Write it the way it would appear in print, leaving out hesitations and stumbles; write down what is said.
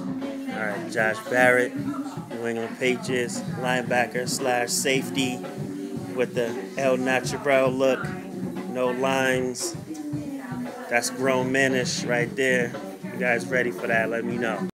All right, Josh Barrett, New England Patriots, linebacker slash safety with the El Natural look, no lines. That's grown manish right there. You guys ready for that? Let me know.